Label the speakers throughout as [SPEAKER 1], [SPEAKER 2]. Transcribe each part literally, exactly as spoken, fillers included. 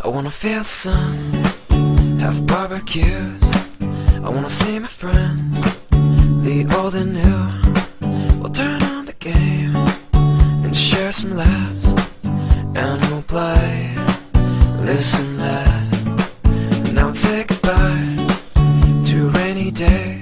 [SPEAKER 1] I wanna feel the sun, have barbecues. I wanna see my friends, the old and new. We'll turn on the game and share some laughs, and we'll play this and that. And now we'll say goodbye to rainy days.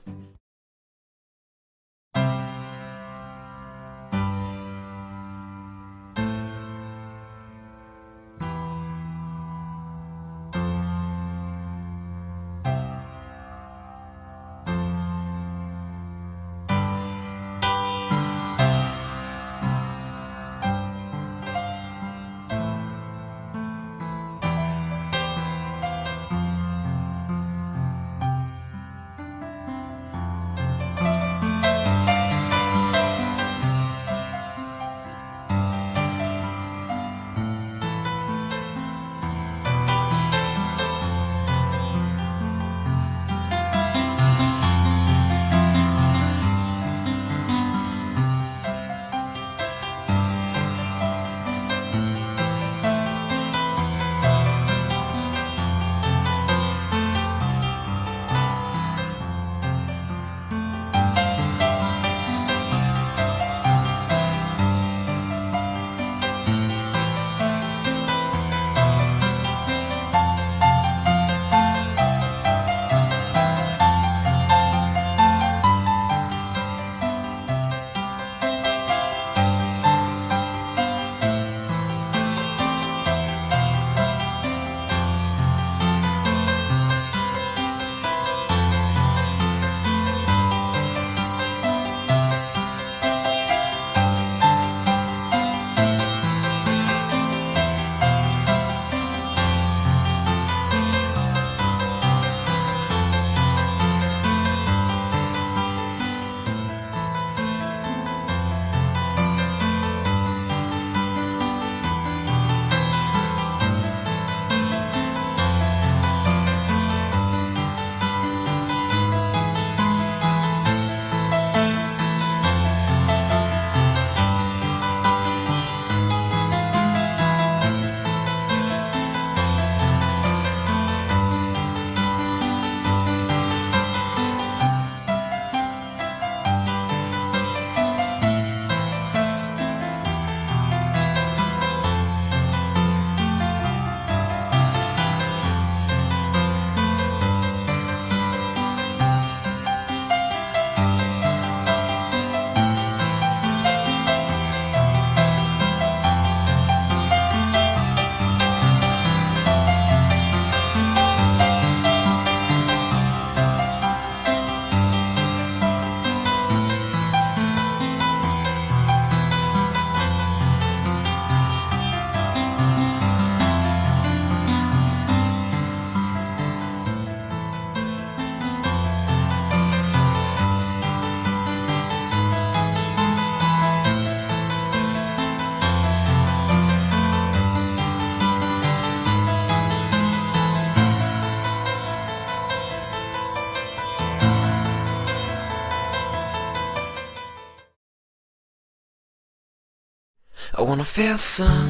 [SPEAKER 1] I wanna feel the sun,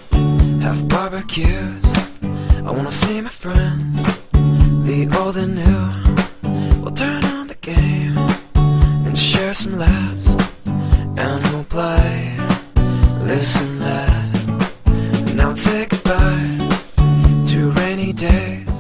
[SPEAKER 1] have barbecues. I wanna see my friends, the old and new. We'll turn on the game and share some laughs, and we'll play this and that. And now we'll say goodbye to rainy days.